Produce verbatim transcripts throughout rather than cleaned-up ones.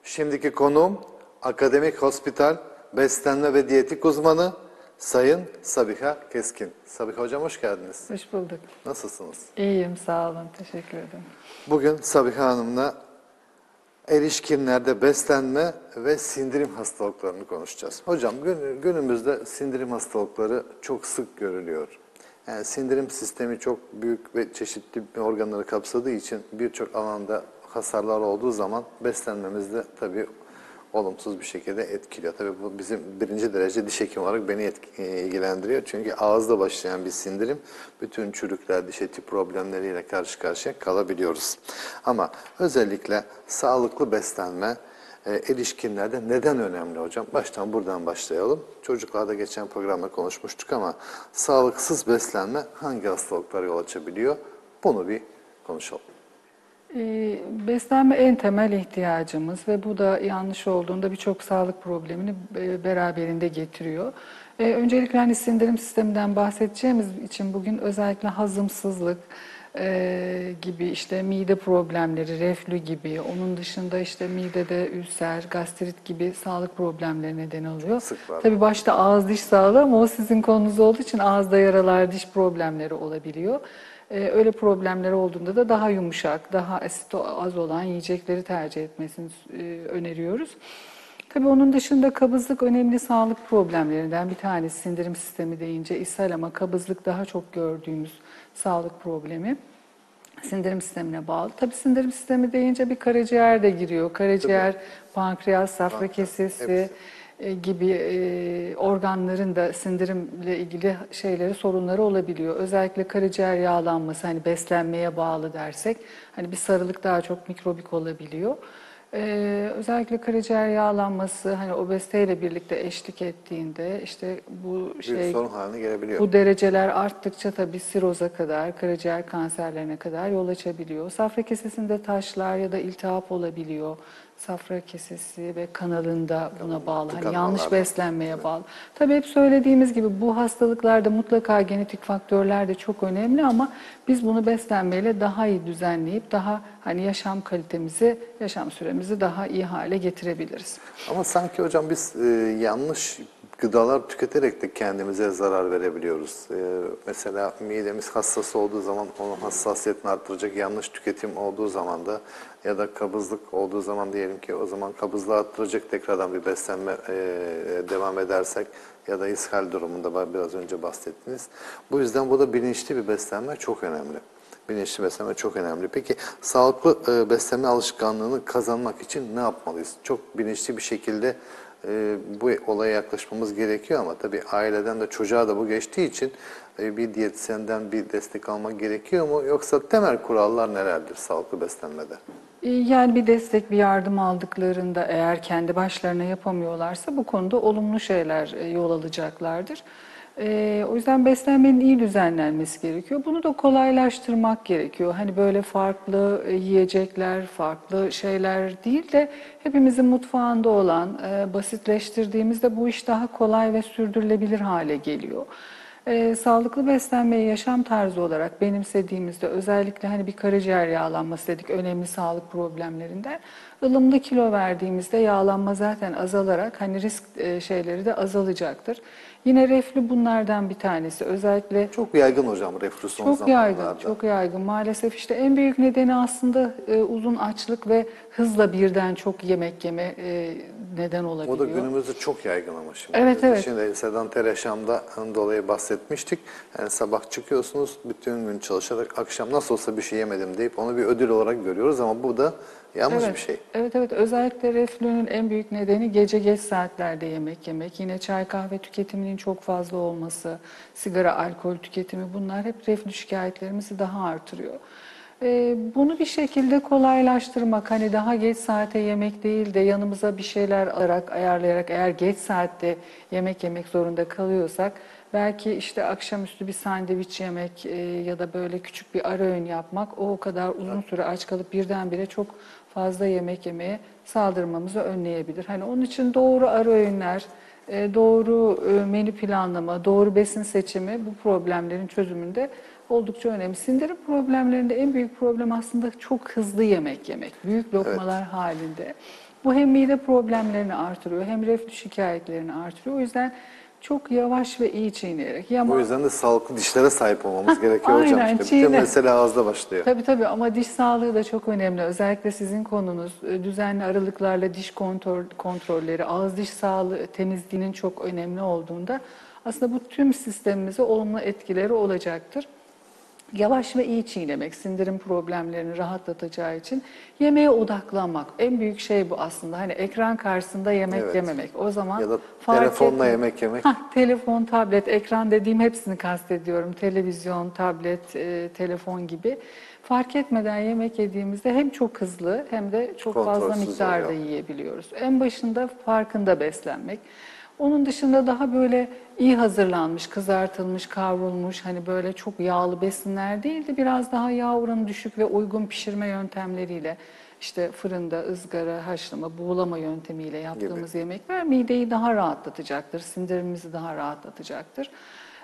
Şimdiki konuğum Akademik Hospital Beslenme ve Diyetik Uzmanı Sayın Sabiha Keskin. Sabiha Hocam hoş geldiniz. Hoş bulduk. Nasılsınız? İyiyim, sağ olun. Teşekkür ederim. Bugün Sabiha Hanım'la erişkinlerde beslenme ve sindirim hastalıklarını konuşacağız. Hocam gün, günümüzde sindirim hastalıkları çok sık görülüyor. Yani sindirim sistemi çok büyük ve çeşitli organları kapsadığı için birçok alanda hasarlar olduğu zaman beslenmemiz de tabii olumsuz bir şekilde etkiliyor. Tabii bu bizim birinci derece diş hekimi olarak beni etki, ilgilendiriyor. Çünkü ağızda başlayan bir sindirim bütün çürükler, diş eti problemleriyle karşı karşıya kalabiliyoruz. Ama özellikle sağlıklı beslenme e, erişkinlerde neden önemli hocam? Baştan buradan başlayalım. Çocuklarda geçen programda konuşmuştuk ama sağlıksız beslenme hangi hastalıklara yol açabiliyor? Bunu bir konuşalım. Ee, beslenme en temel ihtiyacımız ve bu da yanlış olduğunda birçok sağlık problemini e, beraberinde getiriyor. Ee, öncelikle hani sindirim sisteminden bahsedeceğimiz için bugün özellikle hazımsızlık e, gibi, işte mide problemleri, reflü gibi, onun dışında işte midede ülser, gastrit gibi sağlık problemleri neden oluyor. Tabii başta ağız diş sağlığı ama o sizin konunuz olduğu için ağızda yaralar, diş problemleri olabiliyor. Ee, öyle problemleri olduğunda da daha yumuşak, daha asit az olan yiyecekleri tercih etmesini e, öneriyoruz. Tabii onun dışında kabızlık önemli sağlık problemlerinden bir tanesi. Sindirim sistemi deyince ishal ama kabızlık daha çok gördüğümüz sağlık problemi. Sindirim sistemine bağlı. Tabii sindirim sistemi deyince bir karaciğer de giriyor. Karaciğer, Tabii. pankreas, safra kesesi e, gibi e, organların da sindirimle ilgili şeyleri, sorunları olabiliyor. Özellikle karaciğer yağlanması, hani beslenmeye bağlı dersek, hani bir sarılık daha çok mikrobik olabiliyor. Ee, özellikle karaciğer yağlanması hani obeziteyle birlikte eşlik ettiğinde işte bu şey bir sorun haline gelebiliyor. Bu dereceler arttıkça tabii siroza kadar, karaciğer kanserlerine kadar yol açabiliyor. Safra kesesinde taşlar ya da iltihap olabiliyor. Safra kesesi ve kanalında buna bağlı. Hani yanlış beslenmeye bağlı. Tabii hep söylediğimiz gibi bu hastalıklarda mutlaka genetik faktörler de çok önemli ama biz bunu beslenmeyle daha iyi düzenleyip daha hani yaşam kalitemizi, yaşam süremizi daha iyi hale getirebiliriz. Ama sanki hocam biz e, yanlış gıdalar tüketerek de kendimize zarar verebiliyoruz. Ee, mesela midemiz hassas olduğu zaman onun hassasiyetini arttıracak yanlış tüketim olduğu zaman da ya da kabızlık olduğu zaman diyelim ki o zaman kabızlığı arttıracak tekrardan bir beslenme e, devam edersek ya da ishal durumunda biraz önce bahsettiniz. Bu yüzden bu da bilinçli bir beslenme çok önemli. Bilinçli beslenme çok önemli. Peki sağlıklı e, beslenme alışkanlığını kazanmak için ne yapmalıyız? Çok bilinçli bir şekilde e, bu olaya yaklaşmamız gerekiyor ama tabii aileden de çocuğa da bu geçtiği için e, bir diyetisyenden bir destek almak gerekiyor mu? Yoksa temel kurallar nelerdir sağlıklı beslenmede? Yani bir destek, bir yardım aldıklarında eğer kendi başlarına yapamıyorlarsa bu konuda olumlu şeyler e, yol alacaklardır. Ee, o yüzden beslenmenin iyi düzenlenmesi gerekiyor. Bunu da kolaylaştırmak gerekiyor. Hani böyle farklı e, yiyecekler, farklı şeyler değil de hepimizin mutfağında olan, e, basitleştirdiğimizde bu iş daha kolay ve sürdürülebilir hale geliyor. Ee, sağlıklı beslenmeyi yaşam tarzı olarak benimsediğimizde özellikle hani bir karaciğer yağlanması dedik önemli sağlık problemlerinden. ılımlı kilo verdiğimizde yağlanma zaten azalarak hani risk e, şeyleri de azalacaktır. Yine reflü bunlardan bir tanesi. Özellikle çok yaygın hocam reflü son çok zamanlarda. yaygın, çok yaygın. Maalesef işte en büyük nedeni aslında e, uzun açlık ve hızla birden çok yemek yeme e, neden olabiliyor. O da günümüzde çok yaygın ama şimdi. Evet, evet. Şimdi sedanter yaşamdan dolayı bahsetmiştik. Yani sabah çıkıyorsunuz, bütün gün çalışarak akşam nasıl olsa bir şey yemedim deyip onu bir ödül olarak görüyoruz ama bu da yanlış evet, bir şey. Evet, evet. Özellikle reflünün en büyük nedeni gece geç saatlerde yemek yemek. Yine çay kahve tüketiminin çok fazla olması, sigara, alkol tüketimi bunlar hep reflü şikayetlerimizi daha artırıyor. Ee, bunu bir şekilde kolaylaştırmak, hani daha geç saate yemek değil de yanımıza bir şeyler alarak, ayarlayarak eğer geç saatte yemek yemek zorunda kalıyorsak belki işte akşamüstü bir sandviç yemek e, ya da böyle küçük bir ara öğün yapmak o o kadar uzun süre aç kalıp birdenbire çok fazla yemek yemeye saldırmamızı önleyebilir. Hani onun için doğru ara öğünler, e, doğru e, menü planlama, doğru besin seçimi bu problemlerin çözümünde oldukça önemli. Sindirim problemlerinde en büyük problem aslında çok hızlı yemek yemek. Büyük lokmalar halinde. Bu hem mide problemlerini artırıyor hem reflü şikayetlerini artırıyor. O yüzden çok yavaş ve iyi çiğneyerek. O Yama, yüzden de sağlıklı dişlere sahip olmamız gerekiyor hocam. aynen, İşte bütün çiğne. mesele ağızda başlıyor. Tabii tabii ama diş sağlığı da çok önemli. Özellikle sizin konunuz e, düzenli aralıklarla diş kontrol, kontrolleri, ağız diş sağlığı temizliğinin çok önemli olduğunda aslında bu tüm sistemimize olumlu etkileri olacaktır. Yavaş ve iyi çiğnemek, sindirim problemlerini rahatlatacağı için yemeğe odaklanmak. En büyük şey bu aslında. Hani ekran karşısında yemek Evet. yememek. O zaman Ya da fark telefonla etmiyor. yemek yemek. Hah, telefon, tablet, ekran dediğim hepsini kastediyorum. Televizyon, tablet, e, telefon gibi. Fark etmeden yemek yediğimizde hem çok hızlı hem de çok fazla Kontrolsüz miktarda oluyor. yiyebiliyoruz. En başında farkında beslenmek. Onun dışında daha böyle iyi hazırlanmış, kızartılmış, kavrulmuş, hani böyle çok yağlı besinler değil de biraz daha yağ oranı düşük ve uygun pişirme yöntemleriyle, işte fırında, ızgara, haşlama, buğulama yöntemiyle yaptığımız yemekler mideyi daha rahatlatacaktır, sindirimimizi daha rahatlatacaktır.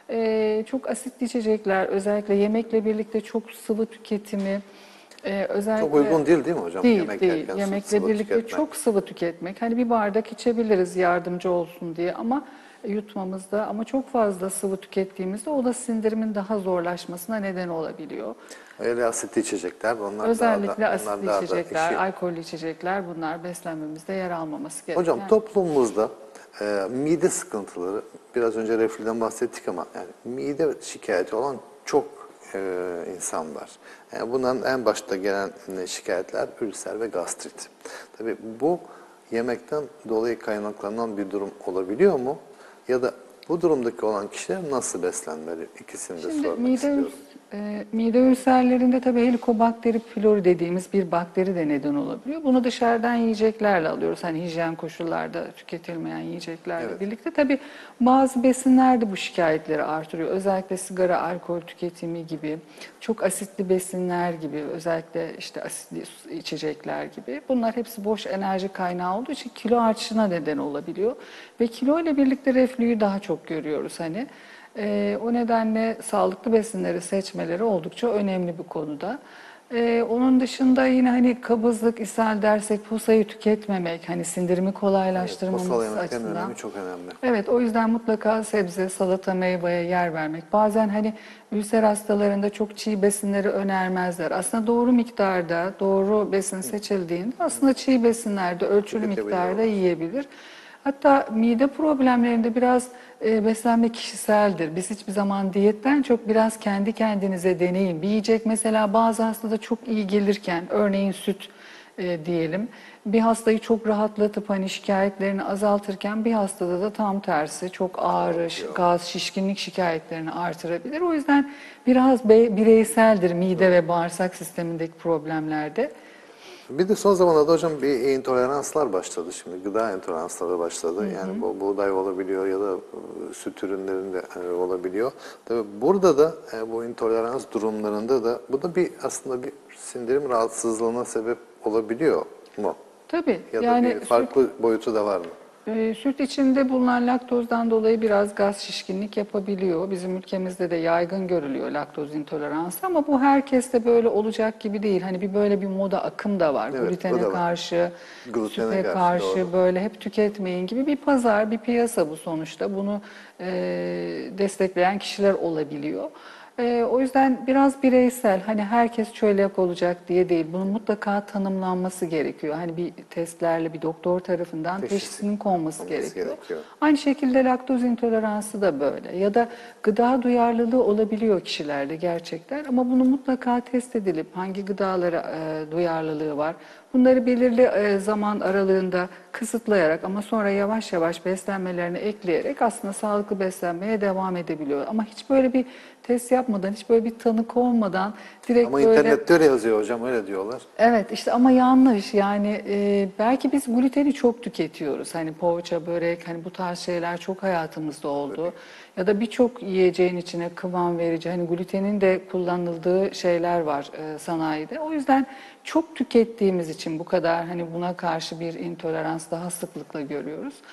Ee, çok asitli içecekler, özellikle yemekle birlikte çok sıvı tüketimi, ee, özellikle Çok uygun değil değil mi hocam? değil, Yemek değil. yerken Yemekle sıvı birlikte tüketmek. çok sıvı tüketmek. Hani bir bardak içebiliriz yardımcı olsun diye ama yutmamızda ama çok fazla sıvı tükettiğimizde o da sindirimin daha zorlaşmasına neden olabiliyor. Öyle asitli içecekler, onlar Özellikle daha da, onlar asitli daha da içecekler, işi. alkollü içecekler bunlar beslenmemizde yer almaması gereken. Hocam toplumumuzda e, mide sıkıntıları, biraz önce reflüden bahsettik ama yani mide şikayeti olan çok e, insan var. Yani bunların en başta gelen şikayetler ülser ve gastrit. Tabii bu yemekten dolayı kaynaklanan bir durum olabiliyor mu? Ya da bu durumdaki olan kişiler nasıl beslenmeli? İkisini de Şimdi sormak mide, istiyorum. üls- e, mide ülserlerinde tabii Helicobacter pylori dediğimiz bir bakteri de neden olabiliyor. Bunu dışarıdan yiyeceklerle alıyoruz. Hani hijyen koşullarda tüketilmeyen yiyeceklerle Evet. birlikte. Tabii bazı besinler de bu şikayetleri artırıyor. Özellikle sigara, alkol tüketimi gibi, çok asitli besinler gibi, özellikle işte asitli su- içecekler gibi. Bunlar hepsi boş enerji kaynağı olduğu için kilo artışına neden olabiliyor. Ve kilo ile birlikte reflüyü daha çok görüyoruz hani. Ee, o nedenle sağlıklı besinleri seçmeleri oldukça önemli bu konuda. Ee, onun dışında yine hani kabızlık, ishal dersek posayı tüketmemek, hani sindirimi Evet, kolaylaştırmamız posal yemeklerin açısından. önemi çok önemli. Evet, o yüzden mutlaka sebze, salata, meyveye yer vermek. Bazen hani ülser hastalarında çok çiğ besinleri önermezler. Aslında doğru miktarda, doğru besin seçildiğinde aslında çiğ besinlerde ölçülü Tüketebiliyorlar. miktarda yiyebilir. Hatta mide problemlerinde biraz e, beslenme kişiseldir. Biz hiçbir zaman diyetten çok biraz kendi kendinize deneyin. Bir yiyecek mesela bazı hastada çok iyi gelirken, örneğin süt e, diyelim, bir hastayı çok rahatlatıp hani şikayetlerini azaltırken bir hastada da tam tersi çok ağrı, ş- gaz, şişkinlik şikayetlerini artırabilir. O yüzden biraz be- bireyseldir mide ve bağırsak sistemindeki problemlerde. Bir de son zamanlarda hocam bir intoleranslar başladı şimdi. Gıda intoleransları başladı. Yani bu buğday olabiliyor ya da e, süt ürünlerinde e, olabiliyor. Tabii burada da e, bu intolerans durumlarında da bu da bir aslında bir sindirim rahatsızlığına sebep olabiliyor mu? Tabii Ya da yani bir süt farklı boyutu da var mı? Ee, süt içinde bulunan laktozdan dolayı biraz gaz şişkinlik yapabiliyor. Bizim ülkemizde de yaygın görülüyor laktoz intoleransı ama bu herkeste böyle olacak gibi değil. Hani bir böyle bir moda akım da var. Evet, o Glutene da var. karşı, Glutene süte karşı, karşı doğru. böyle hep tüketmeyin gibi bir pazar, bir piyasa bu sonuçta. Bunu e, destekleyen kişiler olabiliyor. Ee, o yüzden biraz bireysel, hani herkes çölyak olacak diye değil. Bunun mutlaka tanımlanması gerekiyor. Hani bir testlerle bir doktor tarafından Teşhisi teşhisinin konması konması gerekiyor. gerekiyor. Aynı şekilde laktoz intoleransı da böyle. Ya da gıda duyarlılığı olabiliyor kişilerde gerçekten. Ama bunu mutlaka test edilip hangi gıdalara e, duyarlılığı var. Bunları belirli e, zaman aralığında kısıtlayarak ama sonra yavaş yavaş beslenmelerini ekleyerek aslında sağlıklı beslenmeye devam edebiliyor. Ama hiç böyle bir test yapmadan, hiç böyle bir tanık olmadan direkt Ama böyle... internette öyle yazıyor hocam, öyle diyorlar. Evet işte ama yanlış yani e, belki biz gluteni çok tüketiyoruz. Hani poğaça, börek hani bu tarz şeyler çok hayatımızda oldu. Ya da birçok yiyeceğin içine kıvam verici hani glutenin de kullanıldığı şeyler var e, sanayide. O yüzden çok tükettiğimiz için bu kadar hani buna karşı bir intolerans daha sıklıkla görüyoruz.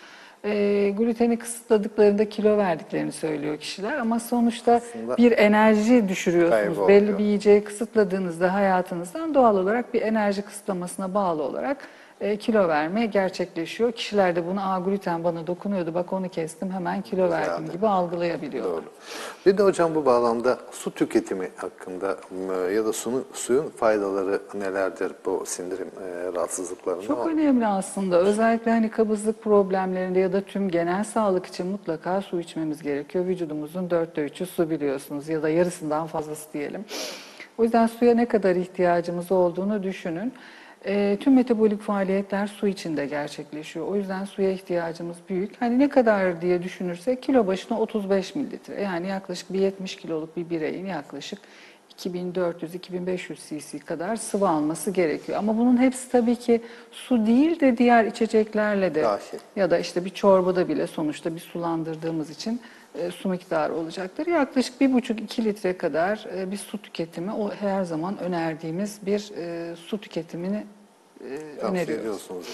e, gluteni kısıtladıklarında kilo verdiklerini söylüyor kişiler. Ama sonuçta Aslında bir enerji düşürüyorsunuz. kaybı Belli oluyor. bir yiyeceği kısıtladığınızda hayatınızdan doğal olarak bir enerji kısıtlamasına bağlı olarak e, kilo verme gerçekleşiyor. Kişiler de bunu, aa gluten bana dokunuyordu, bak onu kestim, hemen kilo verdim Güzeldi. gibi algılayabiliyorlar. Doğru. Bir de hocam bu bağlamda su tüketimi hakkında m, ya da suyun, suyun faydaları nelerdir bu sindirim e, rahatsızlıklarında? Çok önemli aslında. Özellikle hani kabızlık problemlerinde ya da tüm genel sağlık için mutlaka su içmemiz gerekiyor. Vücudumuzun dörtte üçü su biliyorsunuz, ya da yarısından fazlası diyelim. O yüzden suya ne kadar ihtiyacımız olduğunu düşünün. E, tüm metabolik faaliyetler su içinde gerçekleşiyor. O yüzden suya ihtiyacımız büyük. Hani ne kadar diye düşünürsek kilo başına otuz beş mililitre. Yani yaklaşık bir yetmiş kiloluk bir bireyin yaklaşık iki bin dört yüz iki bin beş yüz cc kadar sıvı alması gerekiyor. Ama bunun hepsi tabii ki su değil de diğer içeceklerle de Dahil. ya da işte bir çorbada bile sonuçta bir sulandırdığımız için e, su miktarı olacaktır. Yaklaşık bir buçuk iki litre kadar e, bir su tüketimi, o her zaman önerdiğimiz bir e, su tüketimini e, Tavsiye öneriyoruz. ediyorsunuz.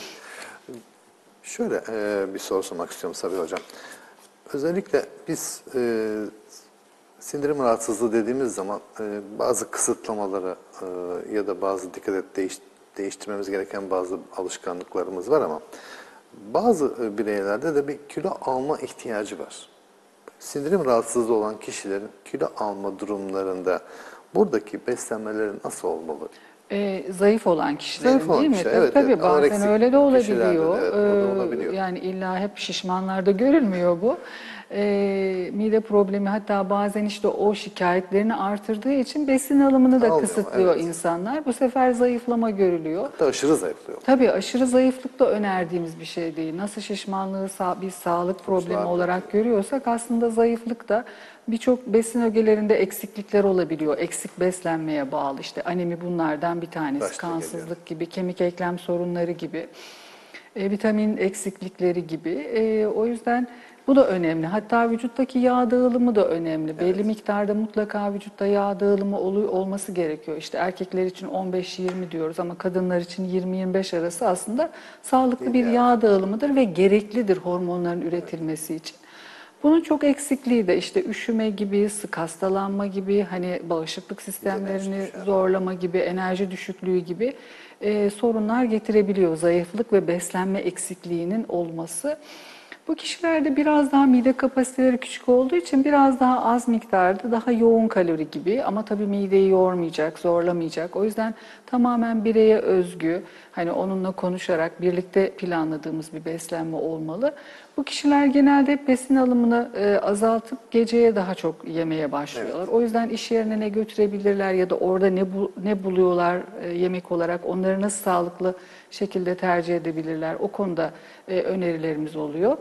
Şöyle e, bir soru sormak istiyorum Sabiha Hocam. Özellikle biz e, sindirim rahatsızlığı dediğimiz zaman e, bazı kısıtlamalara e, ya da bazı dikkat et değiş, değiştirmemiz gereken bazı alışkanlıklarımız var ama bazı e, bireylerde de bir kilo alma ihtiyacı var. Sindirim rahatsızlığı olan kişilerin kilo alma durumlarında buradaki beslenmeleri nasıl olmalı? E, zayıf olan kişilerin Zayıf olan değil mi? kişiler, Tabii evet, tabii, evet. bazen Anoreksik öyle de kişilerde olabiliyor. de, evet, o da Ee, olabiliyor. yani illa hep şişmanlarda görülmüyor bu. Ee, mide problemi, hatta bazen işte o şikayetlerini artırdığı için besin alımını da Almıyor, kısıtlıyor evet. insanlar. Bu sefer zayıflama görülüyor. Hatta aşırı zayıflıyor. Tabii aşırı zayıflık da önerdiğimiz bir şey değil. Nasıl şişmanlığı sa- bir sağlık problemi sağlıklı. olarak görüyorsak, aslında zayıflık da birçok besin ögelerinde eksiklikler olabiliyor. Eksik beslenmeye bağlı. İşte anemi bunlardan bir tanesi. Başta geliyor. Kansızlık gibi, kemik eklem sorunları gibi, e, vitamin eksiklikleri gibi. E, o yüzden bu da önemli. Hatta vücuttaki yağ dağılımı da önemli. Belli miktarda mutlaka vücutta yağ dağılımı olu- olması gerekiyor. İşte erkekler için on beş yirmi diyoruz ama kadınlar için yirmi yirmi beş arası aslında sağlıklı bir İdeal. yağ dağılımıdır ve gereklidir hormonların üretilmesi için. Bunun çok eksikliği de işte üşüme gibi, sık hastalanma gibi, hani bağışıklık sistemlerini enerji düşer. zorlama gibi, enerji düşüklüğü gibi e, sorunlar getirebiliyor. Zayıflık ve beslenme eksikliğinin olması. Bu kişilerde biraz daha mide kapasiteleri küçük olduğu için biraz daha az miktarda, daha yoğun kalori gibi, ama tabii mideyi yormayacak, zorlamayacak. O yüzden tamamen bireye özgü, hani onunla konuşarak birlikte planladığımız bir beslenme olmalı. Bu kişiler genelde hep besin alımını e, azaltıp geceye daha çok yemeye başlıyorlar. O yüzden iş yerine ne götürebilirler ya da orada ne bu, ne buluyorlar e, yemek olarak, onları nasıl sağlıklı şekilde tercih edebilirler, o konuda e, önerilerimiz oluyor.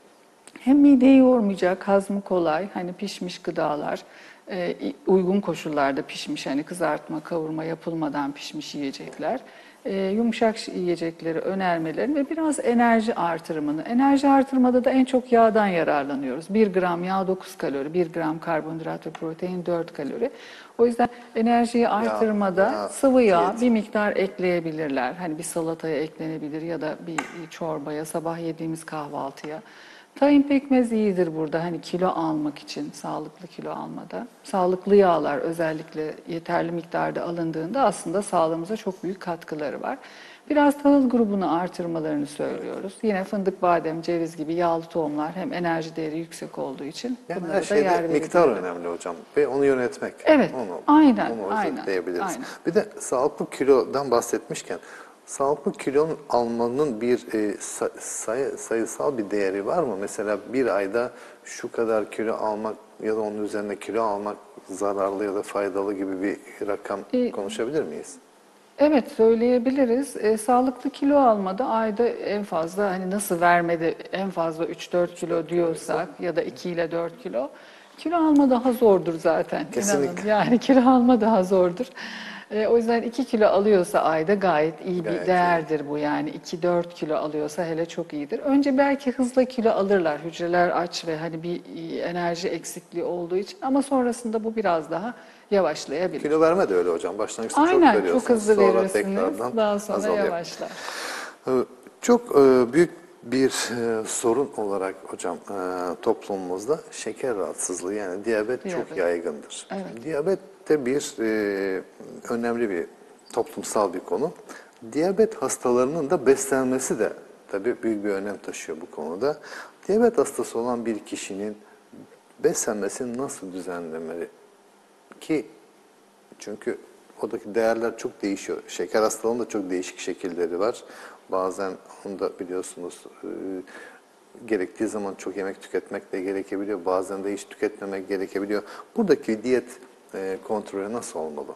Hem mideyi yormayacak, hazmı kolay, hani pişmiş gıdalar, e, uygun koşullarda pişmiş, hani kızartma, kavurma yapılmadan pişmiş yiyecekler, e, yumuşak yiyecekleri önermelerini ve biraz enerji artırımını. Enerji artırmada da en çok yağdan yararlanıyoruz. bir gram yağ dokuz kalori, bir gram karbonhidrat ve protein dört kalori. O yüzden enerjiyi artırmada yağ, sıvı yağ diyet. bir miktar ekleyebilirler. Hani bir salataya eklenebilir ya da bir çorbaya, sabah yediğimiz kahvaltıya. Tahin pekmez iyidir burada, hani kilo almak için, sağlıklı kilo almada. Sağlıklı yağlar özellikle yeterli miktarda alındığında aslında sağlığımıza çok büyük katkıları var. Biraz tahıl grubunu artırmalarını söylüyoruz. Yine fındık, badem, ceviz gibi yağlı tohumlar hem enerji değeri yüksek olduğu için Yani bunlara her da şeyde yer miktar verebilirler. önemli hocam ve onu yönetmek. Evet, onu, aynen, onu aynen, özetleyebiliriz. aynen. Bir de sağlıklı kilodan bahsetmişken, sağlıklı kilonun almanın bir e, sa- sayı, sayısal bir değeri var mı? Mesela bir ayda şu kadar kilo almak ya da onun üzerine kilo almak zararlı ya da faydalı gibi bir rakam E, konuşabilir miyiz? Evet, söyleyebiliriz. E, sağlıklı kilo almada ayda en fazla, hani nasıl vermede en fazla üç dört kilo diyorsak ya da iki ile dört kilo, kilo alma daha zordur zaten. İnanın. Kesinlikle. Yani kilo alma daha zordur. E, o yüzden iki kilo alıyorsa ayda gayet iyi bir Gayet iyi. değerdir bu, yani iki dört kilo alıyorsa hele çok iyidir. Önce belki hızla kilo alırlar, hücreler aç ve hani bir e, enerji eksikliği olduğu için, ama sonrasında bu biraz daha yavaşlayabilir. Kilo verme de öyle hocam. Başlangıçta çok Aynen, veriyorsunuz. çok hızlı Sonra verirsiniz. tekrardan Daha sonra azalıyor. yavaşlar. Ee, Çok e, büyük bir e, sorun olarak hocam e, toplumumuzda şeker rahatsızlığı yani diyabet, Diyabet. çok yaygındır. Evet. Diyabet de bir e, önemli bir toplumsal bir konu. Diyabet hastalarının da beslenmesi de tabii büyük bir önem taşıyor bu konuda. Diyabet hastası olan bir kişinin beslenmesi nasıl düzenlemeli? Ki çünkü oradaki değerler çok değişiyor. Şeker hastalığının da çok değişik şekilleri var. Bazen onu da biliyorsunuz e, gerektiği zaman çok yemek tüketmek de gerekebiliyor. Bazen de hiç tüketmemek gerekebiliyor. Buradaki diyet e, kontrolü nasıl olmalı?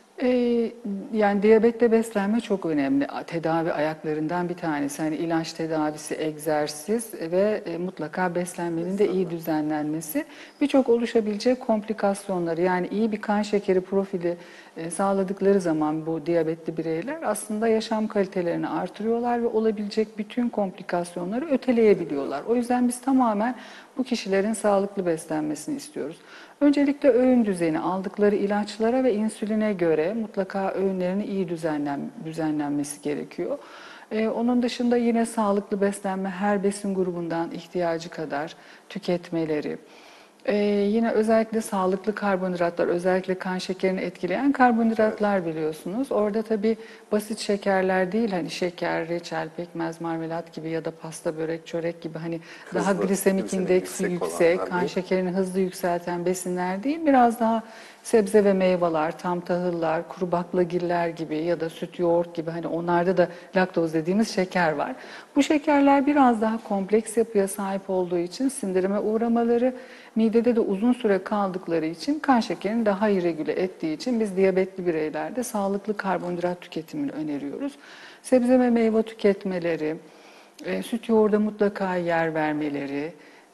Ee, yani diyabette beslenme çok önemli. Tedavi ayaklarından bir tanesi. Hani ilaç tedavisi, egzersiz ve e, mutlaka beslenmenin de iyi düzenlenmesi. Birçok oluşabilecek komplikasyonları yani iyi bir kan şekeri profili e, sağladıkları zaman bu diyabetli bireyler aslında yaşam kalitelerini artırıyorlar ve olabilecek bütün komplikasyonları öteleyebiliyorlar. O yüzden biz tamamen bu kişilerin sağlıklı beslenmesini istiyoruz. Öncelikle öğün düzeni, aldıkları ilaçlara ve insüline göre mutlaka öğünlerini iyi düzenlen, düzenlenmesi gerekiyor. Ee, onun dışında yine sağlıklı beslenme her besin grubundan ihtiyacı kadar tüketmeleri. Ee, yine özellikle sağlıklı karbonhidratlar, özellikle kan şekerini etkileyen karbonhidratlar biliyorsunuz. Orada tabii basit şekerler değil, hani şeker, reçel, pekmez, marmelat gibi ya da pasta, börek, çörek gibi hani daha Hızlı, glisemik glisemik indeksi yüksek yüksek, olanlar kan değil. şekerini hızlı yükselten besinler değil, biraz daha sebze ve meyveler, tam tahıllar, kuru baklagiller gibi ya da süt, yoğurt gibi hani onlarda da laktoz dediğimiz şeker var. Bu şekerler biraz daha kompleks yapıya sahip olduğu için sindirime uğramaları, midede de uzun süre kaldıkları için kan şekerini daha iyi regüle ettiği için biz diyabetli bireylerde sağlıklı karbonhidrat tüketimini öneriyoruz. Sebze ve meyve tüketmeleri, e, süt yoğurda mutlaka yer vermeleri,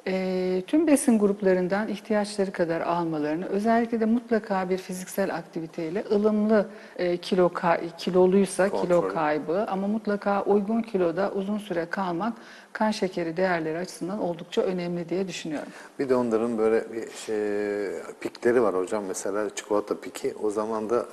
e, tüm besin gruplarından ihtiyaçları kadar almalarını, özellikle de mutlaka bir fiziksel aktiviteyle ılımlı e, kilo ka- kiloluysa kilo Kontrol. kaybı ama mutlaka uygun kiloda uzun süre kalmak kan şekeri değerleri açısından oldukça önemli diye düşünüyorum. Bir de onların böyle bir şey, pikleri var hocam. Mesela çikolata piki. O zaman da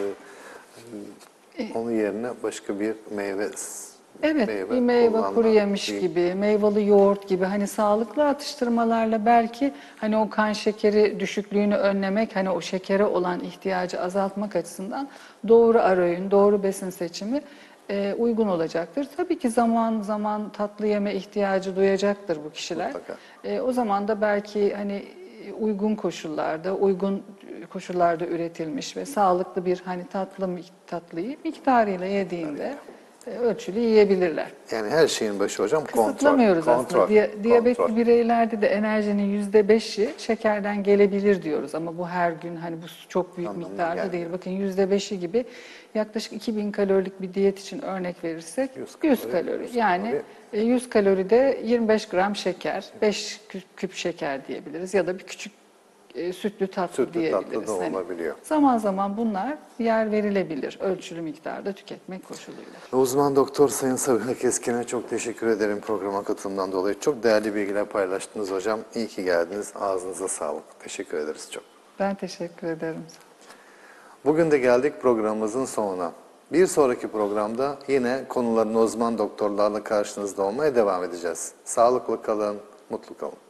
e, onun yerine başka bir meyve Evet, meyve bir meyve, kullanma. kuru yemiş Bir, gibi, meyveli yoğurt gibi hani sağlıklı atıştırmalarla belki hani o kan şekeri düşüklüğünü önlemek, hani o şekere olan ihtiyacı azaltmak açısından doğru ara öğün, doğru besin seçimi e, uygun olacaktır. Tabii ki zaman zaman tatlı yeme ihtiyacı duyacaktır bu kişiler. mutlaka. E, o zaman da belki hani uygun koşullarda, uygun koşullarda üretilmiş ve sağlıklı bir hani tatlı tatlıyı miktarıyla yediğinde e, ölçülü yiyebilirler. Yani her şeyin başı hocam kontrol. Kısıtlamıyoruz Kontrol. aslında. Diya- diyabetli Kontrol. bireylerde de enerjinin yüzde beşi şekerden gelebilir diyoruz. Ama bu her gün hani bu çok büyük Anlamına miktarda gelmiyor. değil. Bakın yüzde beşi gibi yaklaşık iki bin kalorilik bir diyet için örnek verirsek yüz yüz kalori, kalori. yüz Yani kalori. e, yüz kaloride yirmi beş gram şeker, beş küp, küp şeker diyebiliriz ya da bir küçük e, sütlü tatlı Sütlü tatlı diyebiliriz. da Hani olabiliyor. zaman zaman bunlar yer verilebilir ölçülü miktarda tüketmek koşuluyla. Uzman Doktor Sayın Sabiha Keskin'e çok teşekkür ederim programa katılımdan dolayı. Çok değerli bilgiler paylaştınız hocam. İyi ki geldiniz. Ağzınıza sağlık. Teşekkür ederiz çok. Ben teşekkür ederim. Bugün de geldik programımızın sonuna. Bir sonraki programda yine konuların uzman doktorlarla karşınızda olmaya devam edeceğiz. Sağlıklı kalın, mutlu kalın.